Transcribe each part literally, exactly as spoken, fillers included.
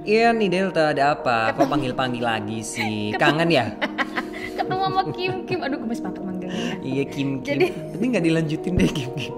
Iya nih Delta, ada apa? Kok panggil-panggil lagi sih? Kangen ya? Ketemu sama Kim Kim, aduh gemes banget manggilnya ya. Iya Kim Kim. Jadi- Tapi nggak dilanjutin deh Kim Kim.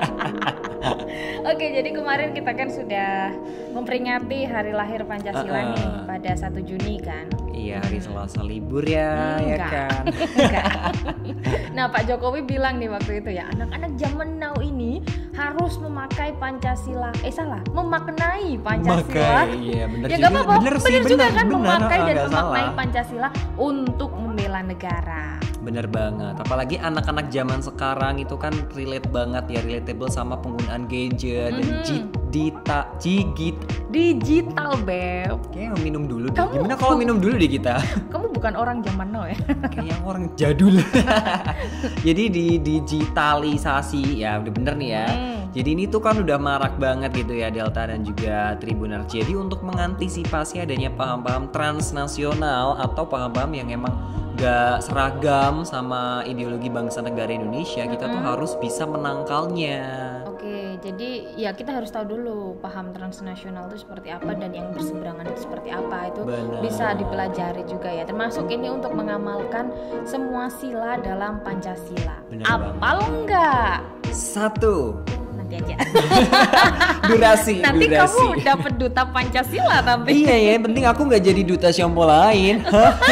Oke, jadi kemarin kita kan sudah memperingati hari lahir Pancasila Uh-uh. nih pada satu Juni kan. Iya hari Selasa libur ya, ya Enggak. kan? Enggak. Nah Pak Jokowi bilang nih waktu itu ya, anak-anak zaman now ini harus memakai Pancasila, eh salah, memaknai Pancasila. Makai, iya bener Ya juga. nggak apa-apa, Bener sih, bener juga bener, kan bener, memakai ah, dan nggak memaknai salah. Pancasila untuk membela negara. Bener banget, apalagi anak-anak zaman sekarang itu kan relate banget ya, relatable sama penggunaan gadget dan Mhm. jit, dita, jigit. Digital beb, Kayaknya minum dulu deh. Kamu- Gimana kalau minum dulu deh kita? kamu bukan orang zaman now ya. Kayak orang jadul. Jadi di digitalisasi ya udah bener nih ya. Hmm. Jadi ini tuh kan udah marak banget gitu ya Delta dan juga Tribuners. Jadi untuk mengantisipasi adanya paham-paham transnasional atau paham-paham yang emang gak seragam sama ideologi bangsa negara Indonesia, kita tuh harus bisa menangkalnya. Oke, jadi ya kita harus tahu dulu paham transnasional itu seperti apa dan yang berseberangan itu seperti apa. Itu Benar. bisa dipelajari juga ya. Termasuk ini untuk mengamalkan semua sila dalam Pancasila. Benar Apal enggak? Satu, Nanti aja. durasi, Nanti durasi. kamu dapat duta Pancasila nanti. Iya ya, yang penting aku nggak jadi duta shampoo lain.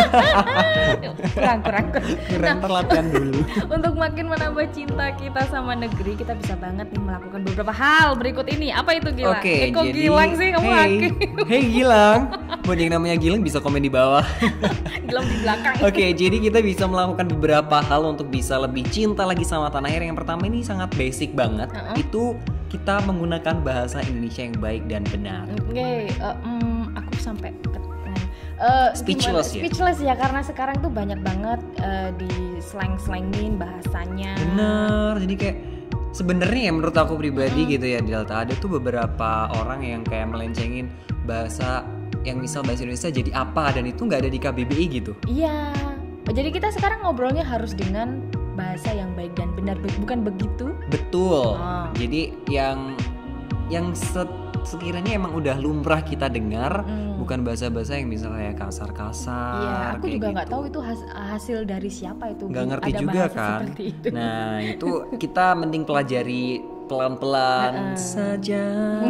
kurang kurang. kurang. Keren perlatihan dulu. Untuk makin menambah cinta kita sama negeri, kita bisa banget nih melakukan beberapa hal berikut ini. Apa itu Gilang? Oke, eh, kok jadi Gilang sih kamu hey, hakim? hey Gilang, buat yang namanya Gilang bisa komen di bawah. Gilang di belakang. Oke, jadi kita bisa melakukan beberapa hal untuk bisa lebih cinta lagi sama tanah air. Yang pertama ini sangat basic banget, Uh-uh. itu kita menggunakan bahasa Indonesia yang baik dan benar. Oke, eh, mm, aku sampai ke eh, Speechless gimana? ya? Speechless ya, karena sekarang tuh banyak banget eh, di slang-slangin bahasanya. Bener, jadi kayak sebenarnya ya menurut aku pribadi Hmm. gitu ya Delta, ada tuh beberapa orang yang kayak melencengin bahasa yang misal bahasa Indonesia jadi apa dan itu nggak ada di K B B I gitu. Iya. Jadi kita sekarang ngobrolnya harus dengan bahasa yang baik dan benar, bukan begitu? Betul. Oh. Jadi yang yang se- sekiranya emang udah lumrah kita dengar, Hmm. bukan bahasa-bahasa yang misalnya kayak kasar-kasar. Iya, aku kayak juga nggak gitu. tahu itu has- hasil dari siapa itu. Nggak ngerti Ada juga bahasa kan. seperti itu. Nah itu kita mending pelajari pelan-pelan Uh-uh. saja.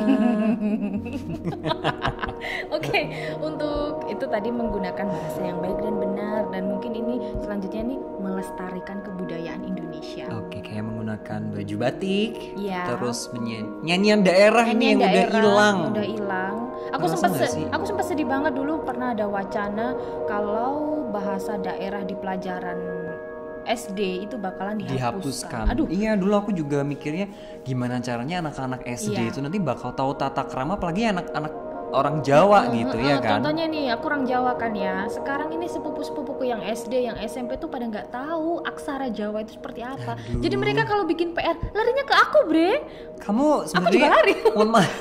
Oke, untuk itu tadi menggunakan bahasa yang baik dan benar, dan mungkin ini selanjutnya nih melestarikan kebudayaan Indonesia. Oke, kayak menggunakan baju batik, Iya. terus menyanyi nyanyian daerah ini Nyanyian yang udah daerah, hilang. Udah hilang. Aku Ngerasa sempat nggak se- sih? aku sempat sedih banget dulu, pernah ada wacana kalau bahasa daerah di pelajaran S D itu bakalan dihapuskan. Dihapuskan. Aduh, Iya, dulu aku juga mikirnya gimana caranya anak-anak S D Iya. itu nanti bakal tahu tata krama, apalagi anak-anak orang Jawa gitu Eh, ya eh, kan. Contohnya nih, aku orang Jawa kan ya. Sekarang ini sepupu-sepupuku yang S D, yang S M P tuh pada nggak tahu aksara Jawa itu seperti apa. Aduh. Jadi mereka kalau bikin P R larinya ke aku, Bre. Kamu juga sebenarnya lari. mohon maaf.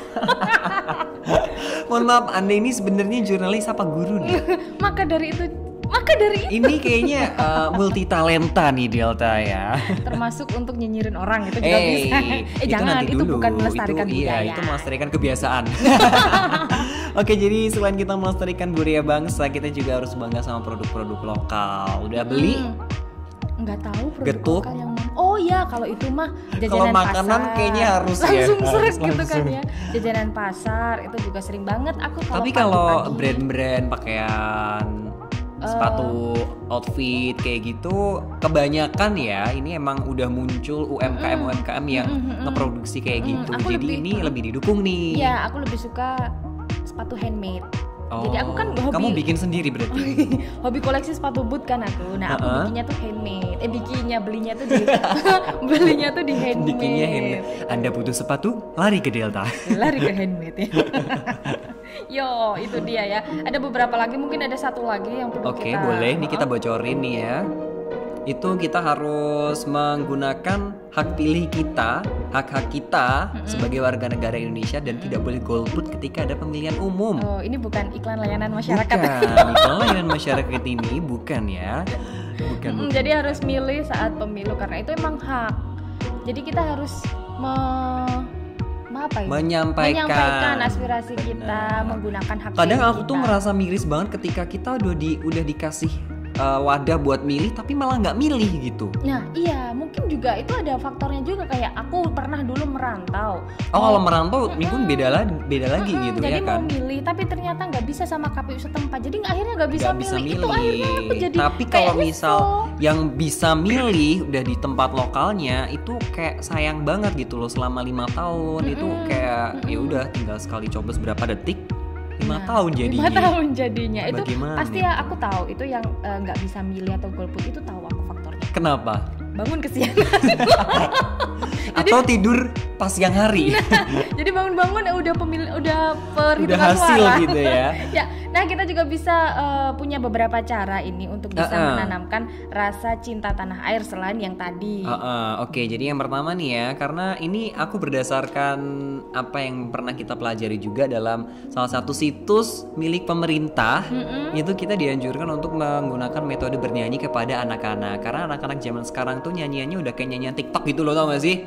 Mohon maaf, Anda ini sebenarnya jurnalis apa guru nih? Maka dari itu, maka dari itu Ini kayaknya uh, multi talenta nih Delta ya. termasuk untuk nyinyirin orang itu juga Eh, bisa. Eh itu jangan, nanti itu dulu. bukan melestarikan Itu- budaya. Iya, itu melestarikan kebiasaan. Oke, jadi selain kita melestarikan budaya bangsa, kita juga harus bangga sama produk-produk lokal. Udah beli? Hmm, nggak tahu produk Getuk? lokal yang mana. Oh ya, kalau itu mah jajanan Kalau makanan pasar. kayaknya harus ya. langsung seret Harus gitu kan langsung. ya. Jajanan pasar itu juga sering banget aku kalau Tapi kalau pagi-pagi- brand-brand pakaian, Eh. sepatu, outfit kayak gitu, kebanyakan ya ini emang udah muncul U M K M U M K M yang Mm, mm, mm. ngeproduksi kayak Mm, gitu. aku Jadi lebih- ini lebih didukung nih. Iya, aku lebih suka sepatu handmade. Oh, Jadi aku kan hobi- kamu bikin sendiri berarti. Hobi koleksi sepatu boot kan aku. Nah, aku Uh-uh. bikinnya tuh handmade. Eh, bikinnya belinya tuh di belinya tuh di handmade. Bikinnya handmade. Anda butuh sepatu, lari ke Delta. Lari ke handmade ya. Yo, itu dia ya. Ada beberapa lagi, mungkin ada satu lagi yang perlu Oke, kita. boleh nih kita bocorin nih ya. Itu kita harus menggunakan hak pilih kita, hak-hak kita sebagai warga negara Indonesia dan tidak boleh golput ketika ada pemilihan umum. Oh, ini bukan iklan layanan masyarakat. Bukan, iklan layanan masyarakat ini bukan ya. Bukan, Mm, bukan. jadi harus milih saat pemilu karena itu emang hak. Jadi kita harus me apa ini? Menyampaikan. Menyampaikan aspirasi kita Benar. menggunakan hak Kadang pilih aku kita. tuh ngerasa miris banget ketika kita udah di udah dikasih uh, wadah buat milih tapi malah nggak milih gitu. Nah iya, mungkin juga itu ada faktornya juga, kayak aku pernah dulu merantau. Oh kalau merantau minggu beda lagi, beda lagi Mm-mm, gitu jadi ya kan. mau milih tapi ternyata nggak bisa sama K P U setempat, jadi nggak- akhirnya nggak bisa, Nggak bisa milih. Itu milih. akhirnya aku jadi Tapi kayak kalau nyesel. misal yang bisa milih udah di tempat lokalnya itu kayak sayang banget gitu loh, selama lima tahun itu Mm-mm, kayak ya mm-mm. udah tinggal sekali coblos berapa detik lima Nah, tahun jadinya. lima tahun jadinya itu Bagaimana pasti itu? ya aku tahu itu yang eh, nggak bisa milih atau golput itu, tahu aku faktornya. Kenapa? Bangun kesiangan. Atau tidur pas siang hari? Jadi bangun-bangun ya udah pemilih, udah Udah perhitungan hasil suara. gitu ya. Ya, nah kita juga bisa eh, punya beberapa cara ini untuk bisa Uh-uh. menanamkan rasa cinta tanah air selain yang tadi. Uh-uh, Oke, jadi yang pertama nih ya, karena ini aku berdasarkan apa yang pernah kita pelajari juga dalam salah satu situs milik pemerintah, Mm-mm. itu kita dianjurkan untuk menggunakan metode bernyanyi kepada anak-anak. Karena anak-anak zaman sekarang tuh nyanyiannya udah kayak nyanyian TikTok gitu loh, tau gak sih?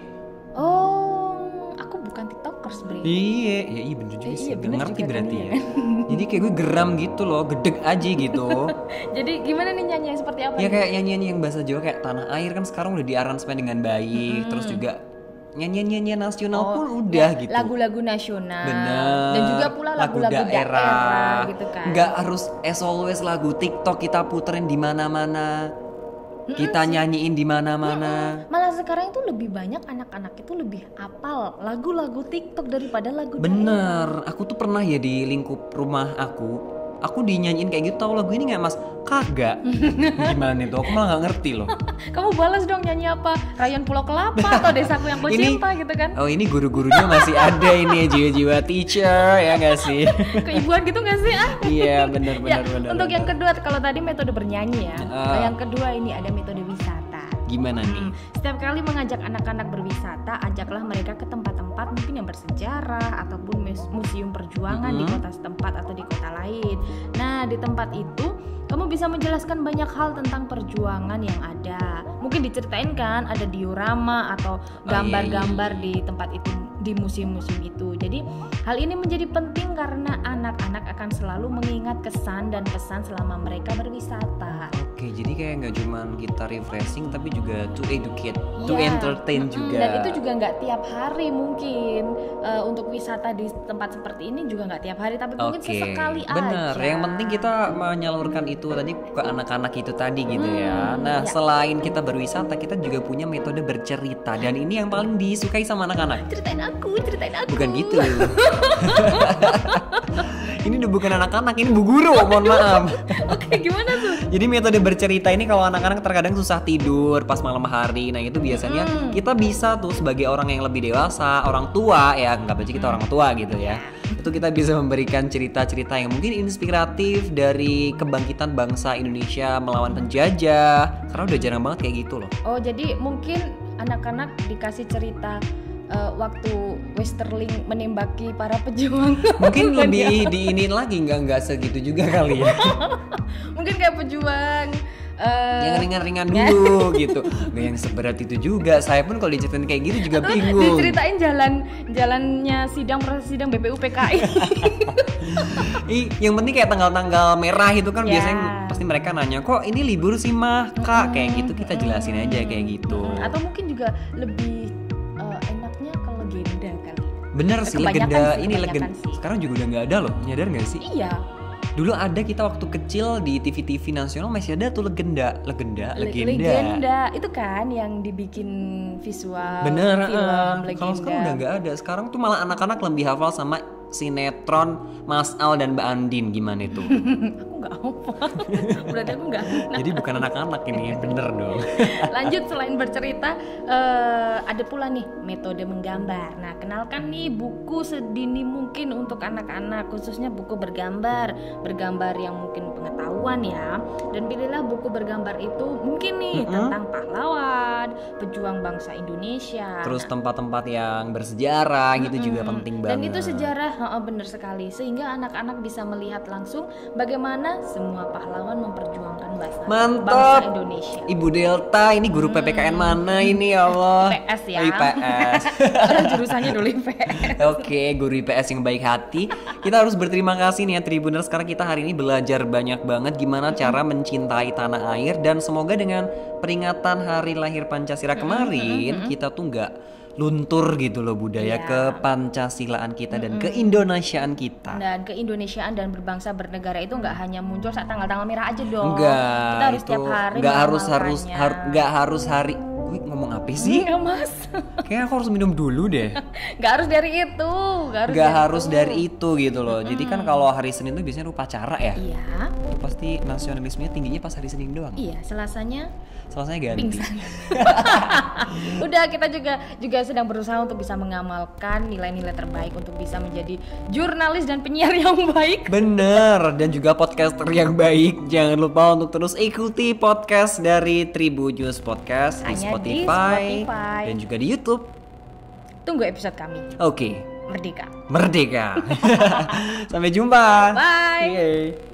Oh, aku bukan tiktokers, Bre. Iya, ya iya bener juga Eh, sih, iya, gak bener ngerti juga berarti kan, ya. Jadi kayak gue geram gitu loh, gedeg aja gitu. Jadi gimana nih nyanyi seperti apa? Ya nih? kayak nyanyian yang bahasa Jawa kayak Tanah Air kan sekarang udah diaransemen dengan baik, terus juga nyanyian-nyanyian nasional Oh, pun udah ya, gitu. lagu-lagu nasional. Bener. Dan juga pula lagu-lagu daerah, gitu kan. Nggak harus as always lagu TikTok kita puterin di mana-mana. Kita nyanyiin di mana-mana. Malah sekarang itu lebih banyak anak-anak itu lebih hafal lagu-lagu TikTok daripada lagu daerah. Bener, aku tuh pernah ya di lingkup rumah aku, aku dinyanyiin kayak gitu, tahu lagu ini nggak mas? Kagak. Gimana itu? Aku malah nggak ngerti loh. Kamu balas dong nyanyi apa? Rayon Pulau Kelapa atau Desaku yang Ini- Kucinta gitu kan? Oh ini guru-gurunya masih ada ini jiwa-jiwa teacher ya nggak sih? Keibuan gitu gak sih? Ah? Iya bener Ya, bener bener. untuk yang bener. kedua, kalau tadi metode bernyanyi ya. Ah. Nah, yang kedua ini ada metode wisata. Gimana nih? Setiap kali mengajak anak-anak berwisata, ajaklah mereka ke tempat-tempat mungkin yang bersejarah ataupun mus- museum perjuangan di Mm-hmm. kota setempat atau di kota lain. Nah, di tempat itu kamu bisa menjelaskan banyak hal tentang perjuangan yang ada. Mungkin diceritain kan, ada diorama atau gambar-gambar di tempat itu, di museum-museum itu. Jadi hal ini menjadi penting karena anak-anak akan selalu mengingat kesan dan pesan selama mereka berwisata. Oke, jadi kayak nggak cuman kita refreshing tapi juga to educate, to Iya. entertain Mm-mm, juga. Dan itu juga nggak tiap hari mungkin eh, untuk wisata di tempat seperti ini juga nggak tiap hari, tapi mungkin Oke, sesekali bener. aja. Yang penting kita menyalurkan itu tadi ke anak-anak itu tadi gitu Hmm, ya. Nah, ya. selain kita berwisata, kita juga punya metode bercerita dan ini yang paling disukai sama anak-anak. Ceritain aku, ceritain aku. Bukan gitu. Ini udah bukan anak-anak, ini bu guru, mohon maaf. Oke, gimana tuh? Jadi metode bercerita ini kalau anak-anak terkadang susah tidur pas malam hari. Nah itu biasanya Hmm. kita bisa tuh sebagai orang yang lebih dewasa, orang tua ya, nggak aja kita orang tua gitu ya. Itu kita bisa memberikan cerita-cerita yang mungkin inspiratif dari kebangkitan bangsa Indonesia melawan penjajah. Karena udah jarang banget kayak gitu loh. Oh, jadi mungkin anak-anak dikasih cerita eh, waktu Westerling menembaki para pejuang. Mungkin Bukan lebih ya? diinin lagi, nggak nggak segitu juga kali ya. Mungkin kayak pejuang eh, Yang ringan-ringan dulu gitu. Nggak yang seberat itu juga. Saya pun kalau diceritain kayak gitu juga bingung. diceritain jalan jalannya sidang proses sidang B P U P K I. Ih, yang penting kayak tanggal-tanggal merah itu kan Ya. biasanya pasti mereka nanya, kok ini libur sih mah kak, kayak gitu kita jelasin aja kayak gitu. Atau mungkin juga lebih eh, enaknya ke legenda kali. Bener sih, Kebanyakan legenda sih, ini kebanyakan legenda sih. sekarang juga udah nggak ada loh, nyadar nggak sih? Iya. Dulu ada kita waktu kecil di T V T V nasional masih ada tuh legenda, legenda, Le- legenda. legenda itu kan yang dibikin visual Bener, film eh, legenda. kalau sekarang udah nggak ada. Sekarang tuh malah anak-anak lebih hafal sama sinetron Mas Al dan Mbak Andin, gimana itu? Aku nggak hafal. Berarti aku nggak. Nah, Jadi bukan anak-anak ini, bener dong. lanjut, selain bercerita eh, ada pula nih metode menggambar. Nah, kenalkan nih buku sedini mungkin untuk anak-anak, khususnya buku bergambar, bergambar yang mungkin pengetahuan ya. Dan pilihlah buku bergambar itu mungkin nih Mm-mm. tentang pahlawan, pejuang bangsa Indonesia. Terus Nah, tempat-tempat yang bersejarah gitu juga penting banget. dan itu sejarah, heeh, bener sekali, sehingga anak-anak bisa melihat langsung bagaimana semua pahlawan memperjuangkan bangsa, bangsa Mantap. Indonesia. Ibu Delta, ini guru P P K N mana ini ya Allah? I P S ya. Oh, I P S. Orang jurusannya dulu I P S. Oke, guru I P S yang baik hati. Kita harus berterima kasih nih ya Tribuners, karena kita hari ini belajar banyak banget gimana cara mencintai tanah air, dan semoga dengan peringatan hari lahir Pancasila kemarin kita tuh nggak luntur gitu loh budaya Iya. ke Pancasilaan kita dan ke Indonesiaan kita. Dan keindonesiaan dan berbangsa bernegara itu nggak hanya muncul saat tanggal-tanggal merah aja dong. Enggak, Kita harus itu tiap hari nggak harus harus mengamalkannya. har, nggak harus hari. Wih, ngomong apa sih? Enggak, Mas. Kayaknya aku harus minum dulu deh. Nggak harus dari itu. Nggak harus, Nggak dari harus itu. dari itu gitu loh. Jadi kan kalau hari Senin tuh biasanya upacara ya. Iya. Itu pasti nasionalismenya tingginya pas hari Senin doang. Iya, Selasanya Selasanya ganti. pingsan. Udah, kita juga juga sedang berusaha untuk bisa mengamalkan nilai-nilai terbaik untuk bisa menjadi jurnalis dan penyiar yang baik. Bener, dan juga podcaster yang baik. Jangan lupa untuk terus ikuti podcast dari Tribunnews Podcast di Hanya di Spotify, Spotify. dan juga di YouTube. Tunggu episode kami. Oke, Merdeka. merdeka. Sampai jumpa. Bye. Yeay.